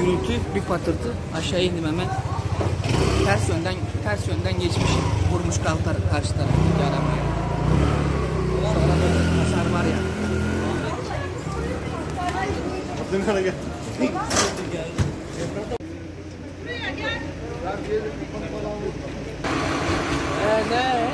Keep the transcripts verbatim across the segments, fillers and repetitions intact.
gürültü, bir patırtı. Aşağı indim hemen. Ters yönden ters yönden geçmiş. Vurmuş kalkar karşı taraftaki arabaya. Sonra da hasar var ya. Dön kana gel. Ee, ne?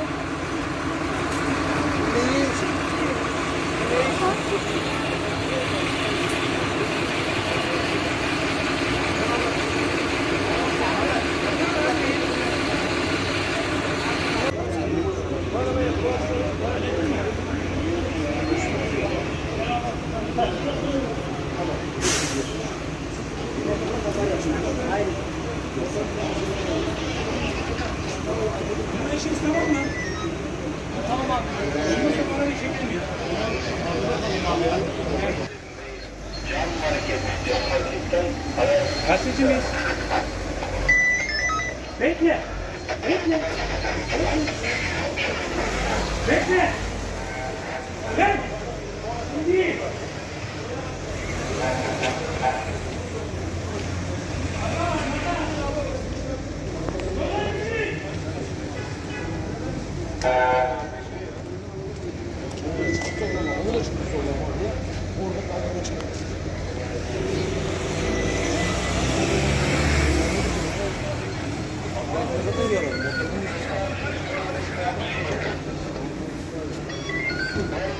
Bu işiniz tamam mı? Tamam abi. Yılmaz'a parayı çekelim ya. Gazeteci miyiz? Bekle. Bekle. Bekle. Gel. Şimdi. Orada